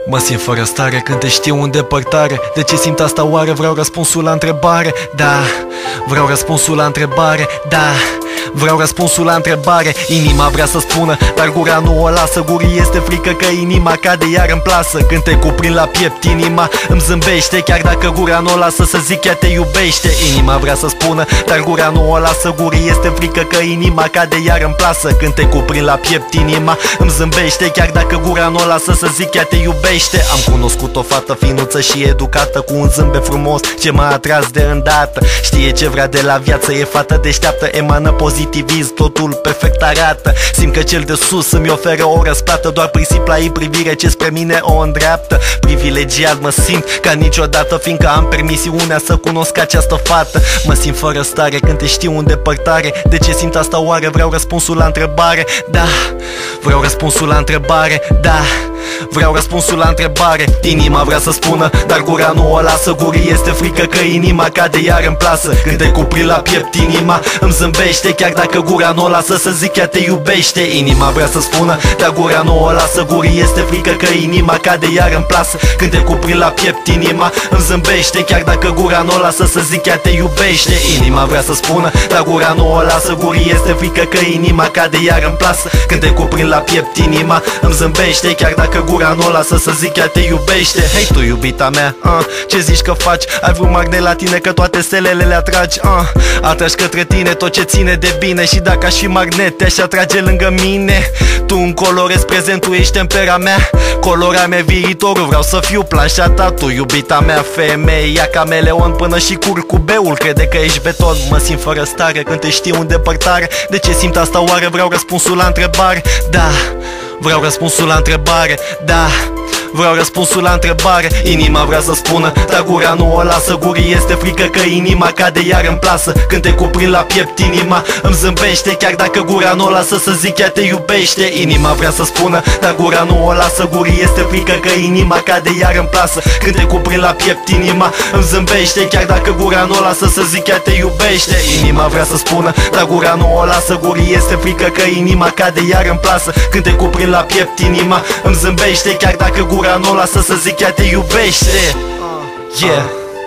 Mă simt fără stare când te știu în depărtare. De ce simt asta oare? Vreau răspunsul la întrebare. Da, vreau răspunsul la întrebare. Da, vreau răspunsul la întrebare. Inima vrea să spună, dar gura nu o lasă. Gurii este frică că inima cade iar în plasă. Când te cuprind la piept, inima îmi zâmbește. Chiar dacă gura nu o lasă, să zic ea te iubește. Inima vrea să spună, dar gura nu o lasă. Gurii este frică că inima cade iar în plasă. Când te cuprind la piept, inima îmi zâmbește. Chiar dacă gura nu o lasă, să zic ea te iubește. Am cunoscut o fată finuță și educată, cu un zâmbet frumos ce m-a atras de îndată. Știe ce vrea de la viață, e fată deșteaptă, emană pozitivism, totul perfect arată. Simt că cel de sus îmi oferă o răsplată, doar prin simpla ei privire ce spre mine o îndreaptă. Privilegiat mă simt ca niciodată, fiindcă am permisiunea să cunosc această fată. Mă simt fără stare când te știu în depărtare. De ce simt asta oare? Vreau răspunsul la întrebare. Da, vreau răspunsul la întrebare. Da, vreau răspunsul la întrebare. Inima vrea să spună, dar gura nu o lasă. Gurii este frică că inima cade iar în plasă. Când te cuprind la piept, inima îmi zâmbește. Chiar dacă gura nu o lasă, să zic ea te iubește. Inima vrea să spună, dar gura nu o lasă. Gurii este frică că inima cade iar în plasă. Când te cuprind la piept, inima îmi zâmbește. Chiar dacă gura nu o lasă, să zic ea te iubește. Inima vrea să spună, dar gura nu o lasă. Gurii este frică că inima cade iar în plasă. Când te cuprind la piept, inima îmi zâmbește. Chiar dacă gura nu o lasă, să zic ea te iubește. Hei tu, iubita mea, ce zici că faci? Ai vreun magnet la tine că toate stelele le atragi, atragi către tine tot ce ține de bine. Și dacă aș fi magnet, te-aș atrage lângă mine. Tu îmi colorezi prezentul, ești tempera mea, coloarea mea viitorul, vreau să fiu planșa ta. Tu, iubita mea, femeia cameleon, până și curcubeul crede că ești beton. Mă simt fără stare când te știu în depărtare. De ce simt asta oare? Vreau răspunsul la întrebare. Da, vreau răspunsul la întrebare. Da, vreau răspunsul la întrebare. Inima vrea să spună, dar gura nu o lasă. Gurii este frică că inima cade iar în plasă. Când te cuprind la piept, inima îmi zâmbește. Chiar dacă gura nu o lasă, să zic ea te iubește. Inima vrea să spună, dar gura nu o lasă. Gurii este frică că inima cade iar în plasă. Când te cuprind la piept, inima îmi zâmbește. Chiar dacă gura nu o lasă, să zic ea te iubește. Inima vrea să spună, dar gura nu o lasă. Gurii este frică că inima cade iar în plasă. Când te cuprind la piept, inima îmi zâmbește. Chiar dacă gura nu o lasă, să zic ea te iubește. Yeah.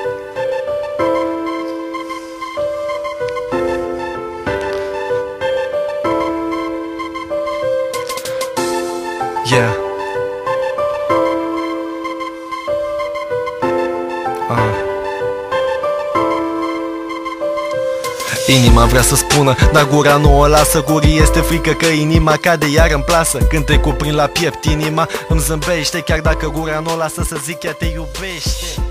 Yeah. Inima vrea să spună, dar gura nu o lasă. Gurii este frică că inima cade iar în plasă. Când te cuprind la piept, inima îmi zâmbește. Chiar dacă gura nu o lasă, să zic ea te iubește.